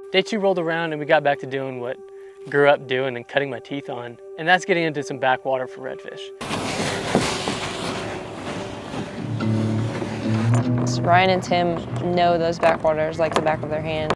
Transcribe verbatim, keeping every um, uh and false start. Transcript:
Day two rolled around and we got back to doing what I grew up doing and cutting my teeth on, and that's getting into some backwater for redfish. Ryan and Tim know those backwaters like the back of their hand.